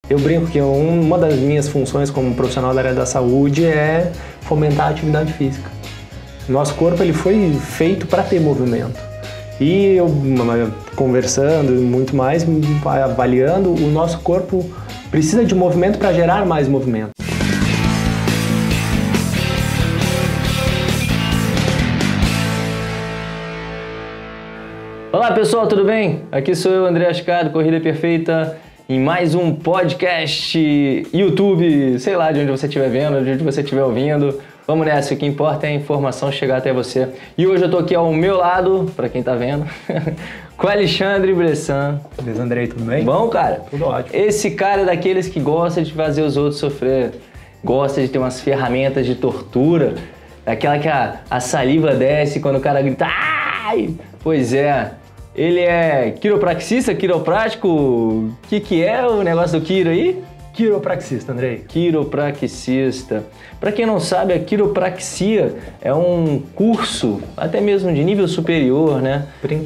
Eu brinco que uma das minhas funções como profissional da área da saúde é fomentar a atividade física. Nosso corpo ele foi feito para ter movimento. E eu, conversando muito mais, avaliando, o nosso corpo precisa de movimento para gerar mais movimento. Olá pessoal, tudo bem? Aqui sou eu, André Ascado, Corrida Perfeita, em mais um podcast, YouTube, sei lá de onde você estiver vendo, de onde você estiver ouvindo. Vamos nessa, o que importa é a informação chegar até você. E hoje eu tô aqui ao meu lado, para quem tá vendo, com o Alexandre Bressan. Beleza, André, tudo bem? Bom, cara? Tudo ótimo. Esse cara é daqueles que gosta de fazer os outros sofrer, gosta de ter umas ferramentas de tortura, aquela que a saliva desce quando o cara grita ai! Pois é, ele é quiropraxista, quiroprático, o que é o negócio do quiro aí? Quiropraxista, Andrei. Quiropraxista. Para quem não sabe, a quiropraxia é um curso, até mesmo de nível superior, né?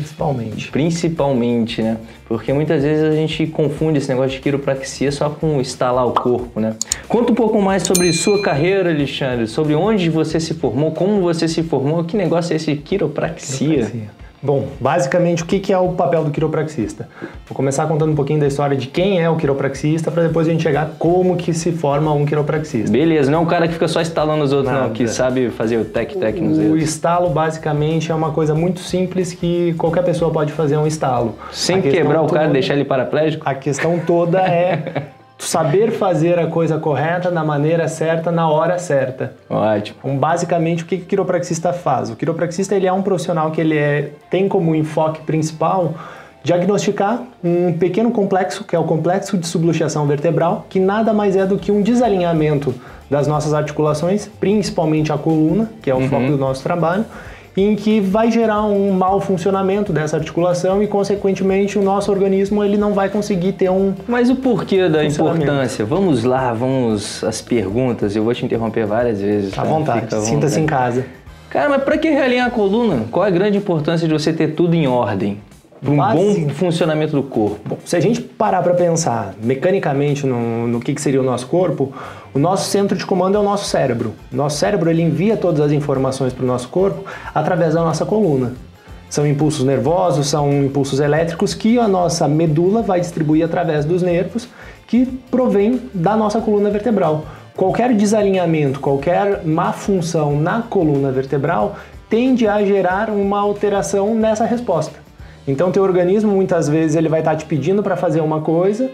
Principalmente, né? Porque muitas vezes a gente confunde esse negócio de quiropraxia só com estalar o corpo, né? Conta um pouco mais sobre sua carreira, Alexandre, sobre onde você se formou, como você se formou, que negócio é esse quiropraxia? Bom, basicamente o que é o papel do quiropraxista? Vou começar contando um pouquinho da história de quem é o quiropraxista para depois a gente chegar como que se forma um quiropraxista. Beleza, não é um cara que fica só estalando os outros, não, que sabe fazer o tec-tec nos dedos. O estalo basicamente é uma coisa muito simples que qualquer pessoa pode fazer um estalo. Sem quebrar o cara e deixar ele paraplégico? A questão toda é saber fazer a coisa correta, da maneira certa, na hora certa. Ótimo. Então, basicamente, o que o quiropraxista faz? O quiropraxista ele é um profissional que tem como enfoque principal diagnosticar um pequeno complexo, que é o complexo de subluxação vertebral, que nada mais é do que um desalinhamento das nossas articulações, principalmente a coluna, que é o foco do nosso trabalho, em que vai gerar um mau funcionamento dessa articulação e, consequentemente, o nosso organismo ele não vai conseguir ter um... Mas o porquê da importância? Vamos lá, vamos às perguntas. Eu vou te interromper várias vezes. À vontade, sinta-se em casa. Cara, mas para que realinhar a coluna? Qual é a grande importância de você ter tudo em ordem? Para um bom funcionamento do corpo. Bom, se a gente parar para pensar mecanicamente no que seria o nosso corpo, o nosso centro de comando é o nosso cérebro. Nosso cérebro ele envia todas as informações para o nosso corpo através da nossa coluna. São impulsos nervosos, são impulsos elétricos que a nossa medula vai distribuir através dos nervos que provém da nossa coluna vertebral. Qualquer desalinhamento, qualquer má função na coluna vertebral tende a gerar uma alteração nessa resposta. Então, teu organismo, muitas vezes, ele vai estar te pedindo para fazer uma coisa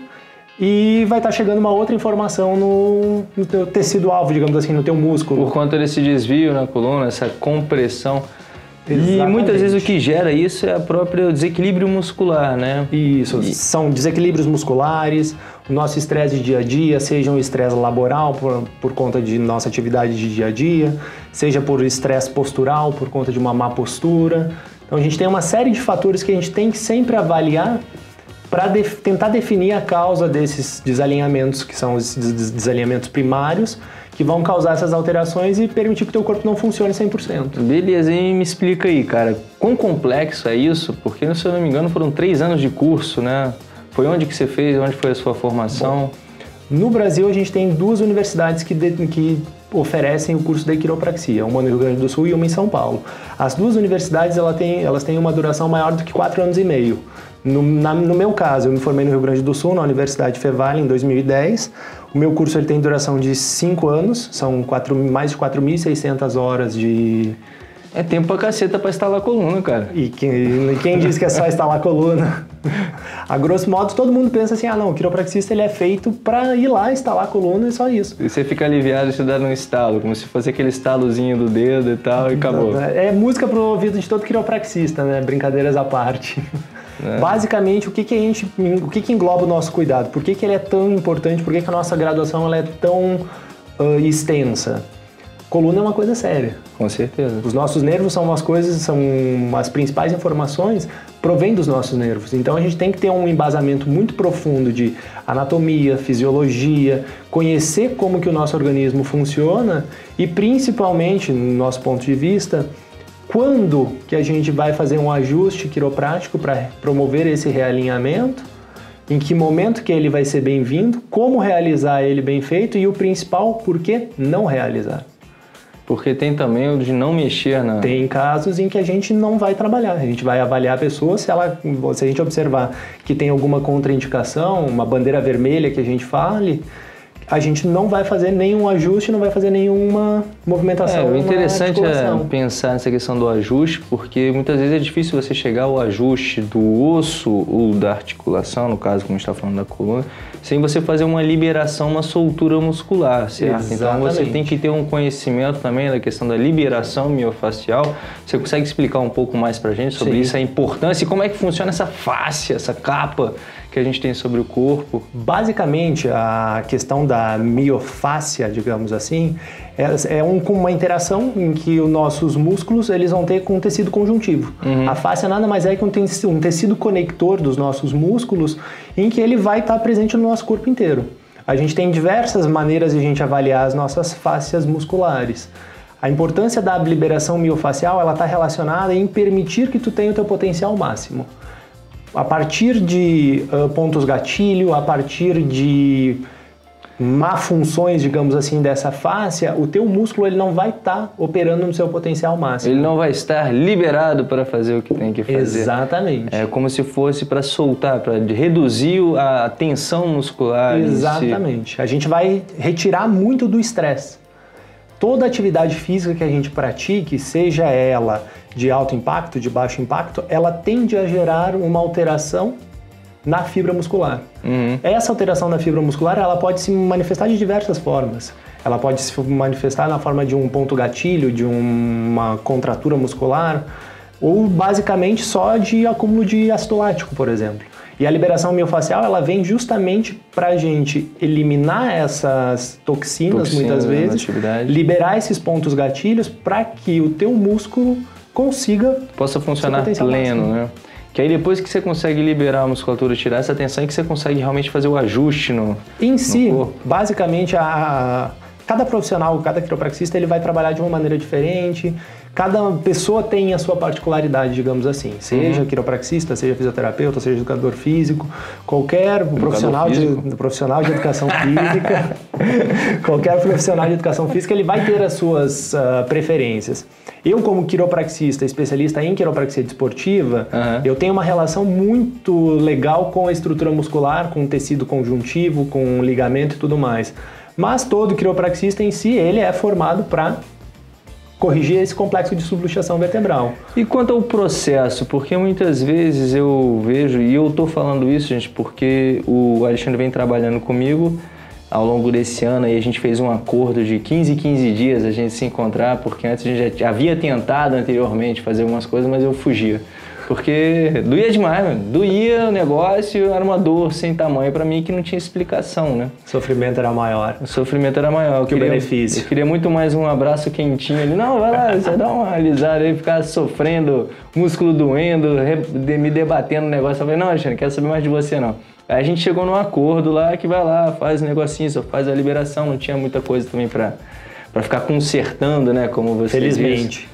e vai estar chegando uma outra informação no teu tecido-alvo, digamos assim, no teu músculo. Por conta desse desvio na coluna, essa compressão. Exatamente. E muitas vezes o que gera isso é o próprio desequilíbrio muscular, né? Isso, são desequilíbrios musculares, o nosso estresse de dia a dia, seja um estresse laboral por conta de nossa atividade de dia a dia, seja por estresse postural, por conta de uma má postura. Então a gente tem uma série de fatores que a gente tem que sempre avaliar para tentar definir a causa desses desalinhamentos, que são os desalinhamentos primários, que vão causar essas alterações e permitir que o teu corpo não funcione 100%. Beleza, e me explica aí, cara, quão complexo é isso? Porque, se eu não me engano, foram 3 anos de curso, né? Foi onde que você fez, onde foi a sua formação? Bom, no Brasil a gente tem 2 universidades que oferecem o curso de quiropraxia, uma no Rio Grande do Sul e uma em São Paulo. As 2 universidades elas têm uma duração maior do que 4 anos e meio. No meu caso, eu me formei no Rio Grande do Sul, na Universidade Fevale, em 2010. O meu curso ele tem duração de 5 anos, são mais de 4.600 horas de... É tempo pra caceta pra instalar a coluna, cara. E quem disse que é só instalar a coluna? A grosso modo, todo mundo pensa assim, o quiropraxista ele é feito pra ir lá instalar a coluna e só isso. E você fica aliviado de dar um estalo, como se fosse aquele estalozinho do dedo e tal, e acabou. É música pro ouvido de todo quiropraxista, né? Brincadeiras à parte. Basicamente, o que engloba o nosso cuidado? Por que ele é tão importante? Por que a nossa graduação ela é tão extensa? Coluna é uma coisa séria. Com certeza. Os nossos nervos são as principais informações provêm dos nossos nervos. Então a gente tem que ter um embasamento muito profundo de anatomia, fisiologia, conhecer como que o nosso organismo funciona e principalmente, no nosso ponto de vista, quando que a gente vai fazer um ajuste quiroprático para promover esse realinhamento em que momento que ele vai ser bem-vindo, como realizar ele bem feito e o principal, por que não realizar. Porque tem também o de não mexer na... Tem casos em que a gente não vai trabalhar, a gente vai avaliar a pessoa, se a gente observar que tem alguma contraindicação, uma bandeira vermelha que a gente fale, a gente não vai fazer nenhum ajuste, não vai fazer nenhuma movimentação. O interessante é pensar nessa questão do ajuste, porque muitas vezes é difícil você chegar ao ajuste do osso ou da articulação, no caso, como a gente está falando da coluna, sem você fazer uma liberação, uma soltura muscular, certo? Exatamente. Então você tem que ter um conhecimento também da questão da liberação miofacial. Você consegue explicar um pouco mais pra gente sobre isso, a importância e como é que funciona essa fáscia, essa capa que a gente tem sobre o corpo? Basicamente, a questão da miofáscia, digamos assim, é uma interação em que os nossos músculos eles vão ter com o tecido conjuntivo. A fáscia nada mais é que um tecido conector dos nossos músculos em que ele vai estar presente no nosso corpo inteiro. A gente tem diversas maneiras de a gente avaliar as nossas fáscias musculares. A importância da liberação miofacial ela está relacionada em permitir que tu tenha o teu potencial máximo. A partir de pontos gatilho, a partir de má funções, digamos assim, dessa fáscia, o teu músculo ele não vai estar operando no seu potencial máximo. Ele não vai estar liberado para fazer o que tem que fazer. Exatamente. É como se fosse para soltar, para reduzir a tensão muscular. Exatamente. A gente vai retirar muito do estresse. Toda atividade física que a gente pratique, seja ela de alto impacto, de baixo impacto, ela tende a gerar uma alteração na fibra muscular. Essa alteração na fibra muscular, ela pode se manifestar de diversas formas. Ela pode se manifestar na forma de um ponto gatilho, de uma contratura muscular, ou basicamente só de acúmulo de ácido lático, por exemplo. E a liberação miofacial, ela vem justamente para a gente eliminar essas toxinas muitas vezes, liberar esses pontos gatilhos para que o teu músculo possa funcionar pleno, né? Que aí depois que você consegue liberar a musculatura, tirar essa tensão, é que você consegue realmente fazer o ajuste no corpo. Basicamente, cada profissional, cada quiropraxista, ele vai trabalhar de uma maneira diferente. Cada pessoa tem a sua particularidade, digamos assim. Seja quiropraxista, seja fisioterapeuta, seja educador físico, qualquer profissional de educação física, qualquer profissional de educação física, ele vai ter as suas preferências. Eu, como quiropraxista, especialista em quiropraxia desportiva, eu tenho uma relação muito legal com a estrutura muscular, com o tecido conjuntivo, com o ligamento e tudo mais. Mas todo quiropraxista em si, ele é formado para corrigir esse complexo de subluxação vertebral. E quanto ao processo, porque muitas vezes eu vejo, e eu estou falando isso, gente, porque o Alexandre vem trabalhando comigo ao longo desse ano e a gente fez um acordo de 15 dias a gente se encontrar, porque antes a gente já havia tentado anteriormente fazer algumas coisas, mas eu fugia. Porque doía demais, mano. Doía o negócio, era uma dor sem tamanho pra mim que não tinha explicação, né? O sofrimento era maior. O sofrimento era maior. Que o benefício. Eu queria muito mais um abraço quentinho ali. Não, vai lá, você dá uma alisada aí, ficar sofrendo, músculo doendo, me debatendo no negócio. Eu falei, não, Alexandre, não quero saber mais de você, não. Aí a gente chegou num acordo lá que vai lá, faz o negocinho, só faz a liberação. Não tinha muita coisa também pra ficar consertando, né? Como você Felizmente. disse.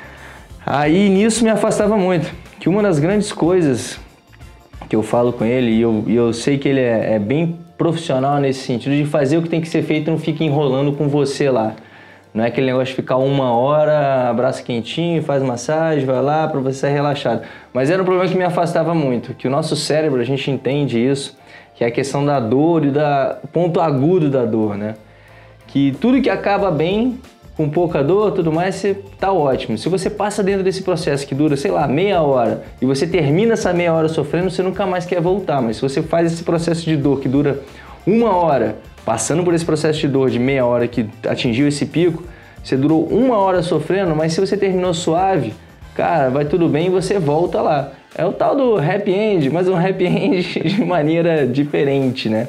Aí nisso me afastava muito. Que uma das grandes coisas que eu falo com ele, e eu sei que ele é bem profissional nesse sentido, de fazer o que tem que ser feito e não fica enrolando com você lá. Não é aquele negócio de ficar 1 hora, abraço quentinho, faz massagem, vai lá para você sair relaxado. Mas era um problema que me afastava muito, que o nosso cérebro, a gente entende isso, que é a questão da dor e do ponto agudo da dor, né? Que tudo que acaba bem, com pouca dor, tudo mais, você tá ótimo. Se você passa dentro desse processo que dura, sei lá, meia hora, e você termina essa meia hora sofrendo, você nunca mais quer voltar. Mas se você faz esse processo de dor que dura 1 hora, passando por esse processo de dor de meia hora que atingiu esse pico, você durou 1 hora sofrendo, mas se você terminou suave, cara, vai tudo bem e você volta lá. É o tal do happy end, mas um happy end de maneira diferente, né?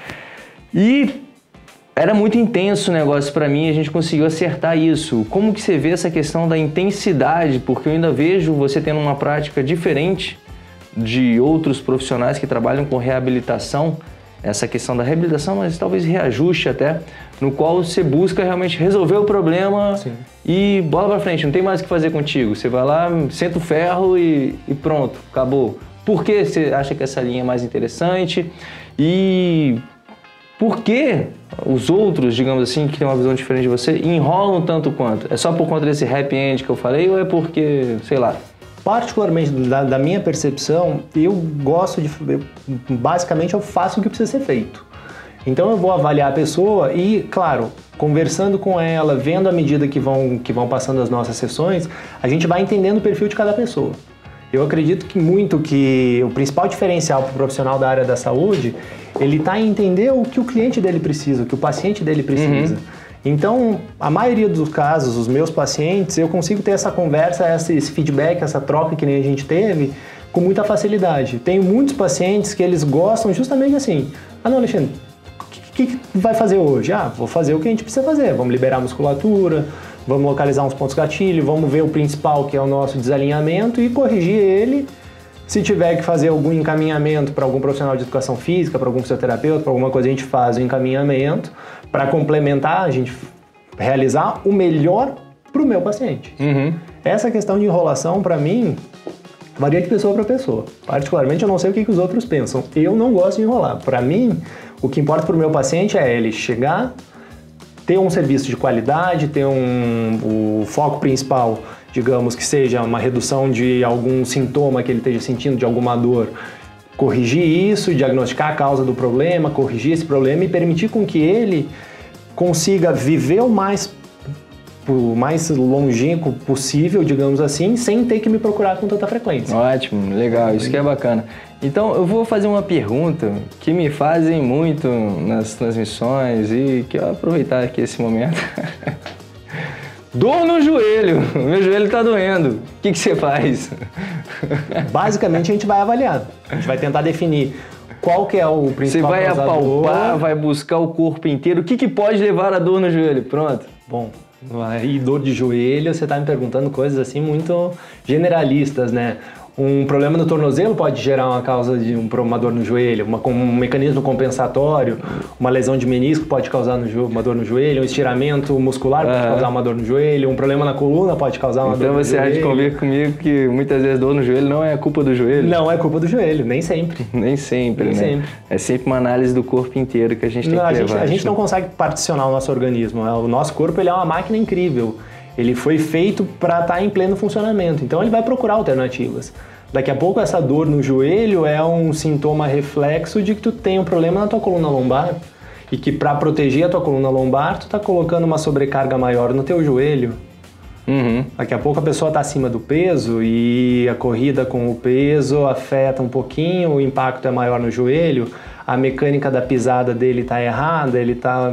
E era muito intenso o negócio para mim, a gente conseguiu acertar isso. Como que você vê essa questão da intensidade? Porque eu ainda vejo você tendo uma prática diferente de outros profissionais que trabalham com reabilitação, essa questão da reabilitação, mas talvez reajuste até, no qual você busca realmente resolver o problema. Sim. E bola pra frente, não tem mais o que fazer contigo. Você vai lá, senta o ferro e pronto, acabou. Por que você acha que essa linha é mais interessante? E por que os outros, digamos assim, que têm uma visão diferente de você, enrolam tanto quanto? É só por conta desse happy end que eu falei ou é porque, sei lá? Particularmente da minha percepção, eu gosto de... Basicamente, eu faço o que precisa ser feito. Então eu vou avaliar a pessoa e, claro, conversando com ela, vendo à medida que vão passando as nossas sessões, a gente vai entendendo o perfil de cada pessoa. Eu acredito que o principal diferencial para o profissional da área da saúde, ele está em entender o que o cliente dele precisa, o que o paciente dele precisa. Então, a maioria dos casos, os meus pacientes, eu consigo ter essa conversa, esse feedback, essa troca que nem a gente teve, com muita facilidade. Tenho muitos pacientes que eles gostam justamente assim, não, Alexandre, o que vai fazer hoje? Vou fazer o que a gente precisa fazer, vamos liberar a musculatura, vamos localizar uns pontos gatilho, vamos ver o principal, que é o nosso desalinhamento, e corrigir ele. Se tiver que fazer algum encaminhamento para algum profissional de educação física, para algum fisioterapeuta, para alguma coisa, a gente faz o encaminhamento para complementar, a gente realizar o melhor para o meu paciente. Essa questão de enrolação, para mim, varia de pessoa para pessoa. Particularmente, eu não sei o que os outros pensam. Eu não gosto de enrolar. Para mim, o que importa para o meu paciente é ele chegar, ter um serviço de qualidade, ter o foco principal, digamos, que seja uma redução de algum sintoma que ele esteja sentindo, de alguma dor, corrigir isso, diagnosticar a causa do problema, corrigir esse problema e permitir com que ele consiga viver o mais longínquo possível, digamos assim, sem ter que me procurar com tanta frequência. Ótimo, legal, isso que é bacana. Então, eu vou fazer uma pergunta que me fazem muito nas transmissões e que eu vou aproveitar aqui esse momento. Dor no joelho, meu joelho tá doendo, o que você faz? Basicamente, a gente vai avaliar, a gente vai tentar definir qual que é o principal causador. Você vai apalpar, vai buscar o corpo inteiro, o que pode levar a dor no joelho? Pronto. Bom, aí dor de joelho, você tá me perguntando coisas assim muito generalistas, né? Um problema no tornozelo pode gerar uma causa de uma dor no joelho, um mecanismo compensatório, uma lesão de menisco pode causar uma dor no joelho, um estiramento muscular pode causar uma dor no joelho, um problema na coluna pode causar uma dor no joelho. Então você há de convir comigo que muitas vezes dor no joelho não é culpa do joelho? Não é culpa do joelho, nem sempre. Nem sempre, né? Sempre. É sempre uma análise do corpo inteiro que a gente tem que levar. A gente não consegue particionar o nosso organismo, o nosso corpo ele é uma máquina incrível. Ele foi feito para estar em pleno funcionamento, então ele vai procurar alternativas. Daqui a pouco essa dor no joelho é um sintoma reflexo de que tu tem um problema na tua coluna lombar e que para proteger a tua coluna lombar tu tá colocando uma sobrecarga maior no teu joelho. Daqui a pouco a pessoa está acima do peso e a corrida com o peso afeta um pouquinho, o impacto é maior no joelho, a mecânica da pisada dele está errada, ele está...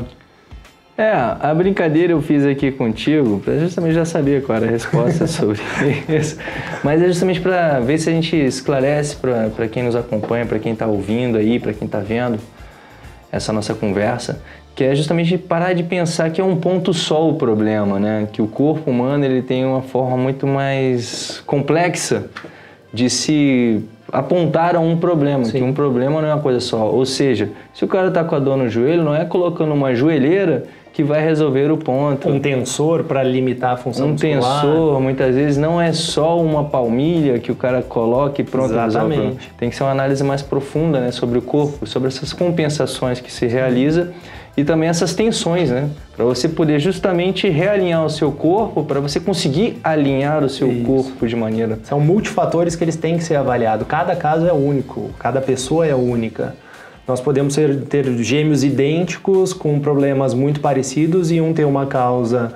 A brincadeira eu fiz aqui contigo, eu justamente já sabia qual era a resposta sobre isso, mas é justamente para ver se a gente esclarece para quem nos acompanha, para quem está ouvindo aí, para quem está vendo essa nossa conversa, que é justamente parar de pensar que é um ponto só o problema, né? Que o corpo humano ele tem uma forma muito mais complexa de se apontar a um problema, que um problema não é uma coisa só. Ou seja, se o cara está com a dor no joelho, não é colocando uma joelheira que vai resolver o ponto. Um tensor para limitar a função muscular. Um tensor, muitas vezes, não é só uma palmilha que o cara coloca e pronto. Exatamente. Tem que ser uma análise mais profunda, né, sobre o corpo, sobre essas compensações que se realiza e também essas tensões, né? Para você poder justamente realinhar o seu corpo, para você conseguir alinhar o seu corpo de maneira... São multifatores que eles têm que ser avaliados. Cada caso é único, cada pessoa é única. Nós podemos ter gêmeos idênticos com problemas muito parecidos e um ter uma causa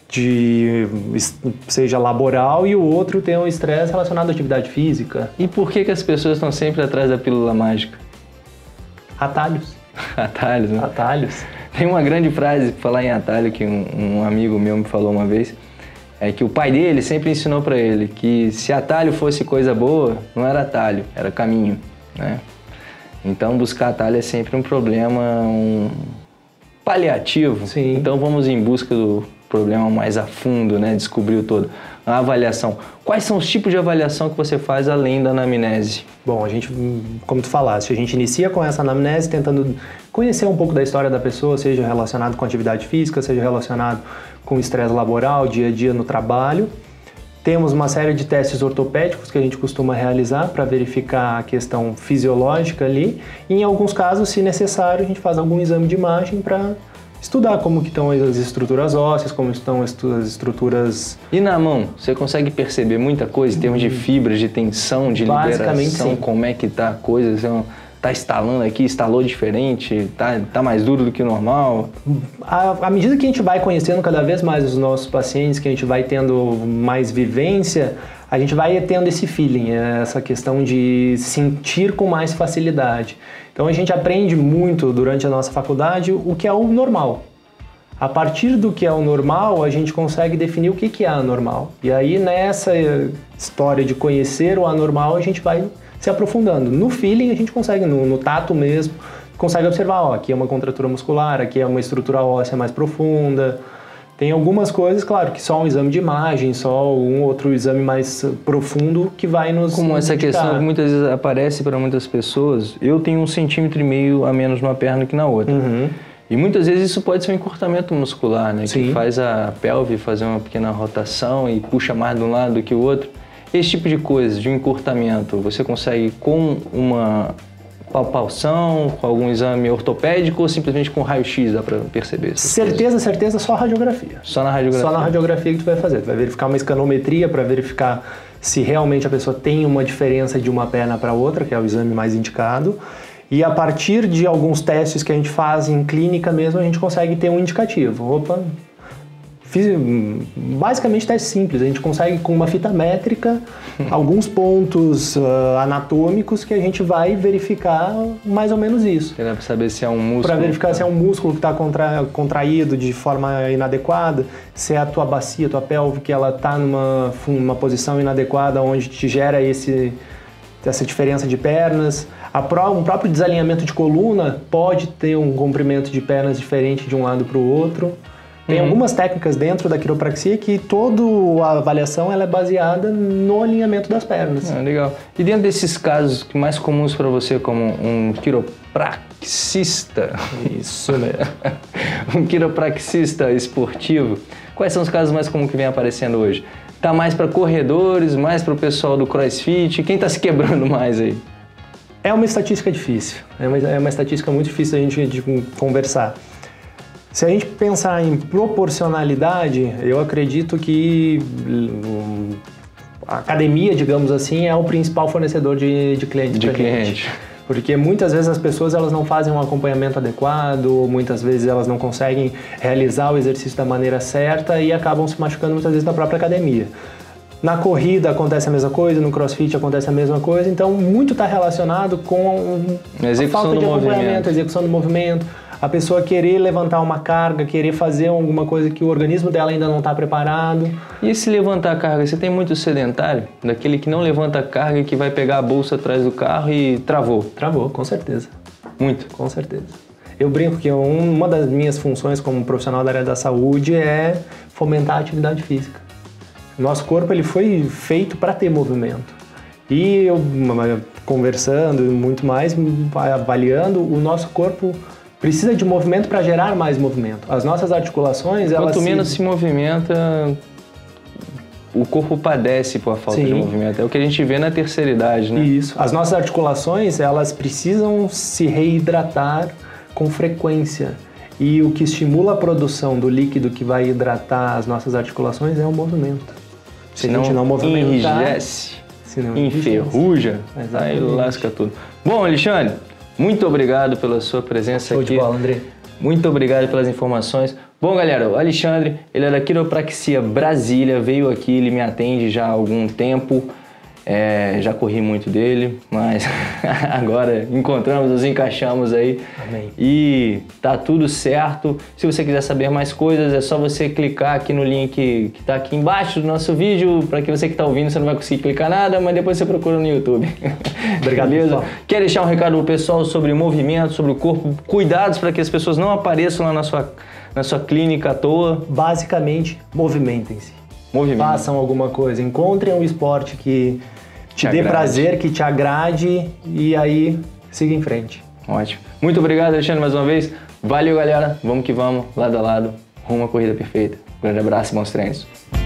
seja laboral e o outro ter um estresse relacionado à atividade física. E por que as pessoas estão sempre atrás da pílula mágica? Atalhos. Atalhos, né? Atalhos. Tem uma grande frase, pra falar em atalho, que um amigo meu me falou uma vez, é que o pai dele sempre ensinou pra ele que se atalho fosse coisa boa, não era atalho, era caminho, né? Então, buscar atalho é sempre um problema, um paliativo. Sim. Então, vamos em busca do problema mais a fundo, né? Descobrir o todo. A avaliação. Quais são os tipos de avaliação que você faz além da anamnese? Bom, a gente, como tu falaste, a gente inicia com essa anamnese tentando conhecer um pouco da história da pessoa, seja relacionado com atividade física, seja relacionado com estresse laboral, dia a dia no trabalho. Temos uma série de testes ortopédicos que a gente costuma realizar para verificar a questão fisiológica ali. E em alguns casos, se necessário, a gente faz algum exame de imagem para estudar como que estão as estruturas ósseas, como estão as estruturas... E na mão, você consegue perceber muita coisa em termos de fibras, de tensão, de liberação, sim. Como é que tá a coisa? Você tá estalando aqui, estalou diferente, tá mais duro do que o normal? À medida que a gente vai conhecendo cada vez mais os nossos pacientes, que a gente vai tendo mais vivência, a gente vai tendo esse feeling, essa questão de sentir com mais facilidade. Então a gente aprende muito durante a nossa faculdade o que é o normal. A partir do que é o normal, a gente consegue definir o que é anormal. E aí nessa história de conhecer o anormal, a gente vai se aprofundando. No feeling a gente consegue, no tato mesmo, consegue observar, ó, aqui é uma contratura muscular, aqui é uma estrutura óssea mais profunda. Tem algumas coisas, claro, que só um exame de imagem, só um outro exame mais profundo que vai nos Como essa indicar. questão que muitas vezes aparece para muitas pessoas, eu tenho 1,5 cm a menos numa perna que na outra. Uhum. E muitas vezes isso pode ser um encurtamento muscular, né? Sim. Que faz a pelve fazer uma pequena rotação e puxa mais de um lado do que o outro. Esse tipo de coisa, de um encurtamento, você consegue com uma palpação, com algum exame ortopédico ou simplesmente com raio-x dá para perceber? Certeza, só radiografia. Só na radiografia? Só na radiografia que tu vai fazer. Tu vai verificar uma escanometria para verificar se realmente a pessoa tem uma diferença de uma perna para outra, que é o exame mais indicado. E a partir de alguns testes que a gente faz em clínica mesmo, a gente consegue ter um indicativo. Opa, basicamente teste simples, a gente consegue com uma fita métrica alguns pontos anatômicos que a gente vai verificar mais ou menos isso. Para saber se é um músculo. Para verificar se é um músculo que está contraído de forma inadequada, se é a tua bacia, a tua pelve, que ela está numa posição inadequada onde te gera essa diferença de pernas. Um próprio desalinhamento de coluna pode ter um comprimento de pernas diferente de um lado para o outro. Tem algumas técnicas dentro da quiropraxia que toda a avaliação ela é baseada no alinhamento das pernas. Legal. E dentro desses casos mais comuns para você como um quiropraxista, isso mesmo, um quiropraxista esportivo, quais são os casos mais comuns que vem aparecendo hoje? Tá mais para corredores, mais para o pessoal do CrossFit? Quem tá se quebrando mais aí? É uma estatística difícil. É uma estatística muito difícil a gente de conversar. Se a gente pensar em proporcionalidade, eu acredito que a academia, digamos assim, é o principal fornecedor de clientes. De cliente. Porque muitas vezes as pessoas elas não fazem um acompanhamento adequado, muitas vezes elas não conseguem realizar o exercício da maneira certa e acabam se machucando muitas vezes na própria academia. Na corrida acontece a mesma coisa, no CrossFit acontece a mesma coisa, então muito está relacionado com a falta de acompanhamento, a execução do movimento. A pessoa querer levantar uma carga, querer fazer alguma coisa que o organismo dela ainda não está preparado. E esse levantar carga, você tem muito sedentário? Daquele que não levanta a carga e que vai pegar a bolsa atrás do carro e travou? Travou, com certeza. Muito? Com certeza. Eu brinco que uma das minhas funções como profissional da área da saúde é fomentar a atividade física. Nosso corpo ele foi feito para ter movimento. E eu, conversando muito mais, avaliando, o nosso corpo precisa de movimento para gerar mais movimento. As nossas articulações, quanto menos se movimenta, o corpo padece por falta de movimento. É o que a gente vê na terceira idade, né? Isso. As nossas articulações, elas precisam se reidratar com frequência. E o que estimula a produção do líquido que vai hidratar as nossas articulações é o movimento. Se a gente não movimentar, enrijece, enferruja, aí lasca tudo. Bom, Alexandre, muito obrigado pela sua presença aqui. Show de bola, André. Muito obrigado pelas informações. Bom, galera, o Alexandre, ele é da Quiropraxia Brasília, veio aqui, ele me atende já há algum tempo. Já corri muito dele, mas agora nos encaixamos aí. Amém. E tá tudo certo. Se você quiser saber mais coisas, é só você clicar aqui no link que tá aqui embaixo do nosso vídeo. Para que você que tá ouvindo, você não vai conseguir clicar nada, mas depois você procura no YouTube. Obrigado, beleza? pessoal. Quer deixar um recado pro pessoal sobre movimento, sobre o corpo? Cuidados para que as pessoas não apareçam lá na sua clínica à toa. Basicamente, movimentem-se. Façam alguma coisa, encontrem um esporte que te dê prazer, que te agrade e aí siga em frente. Ótimo. Muito obrigado, Alexandre, mais uma vez. Valeu, galera. Vamos que vamos, lado a lado, rumo à corrida perfeita. Grande abraço e bons treinos.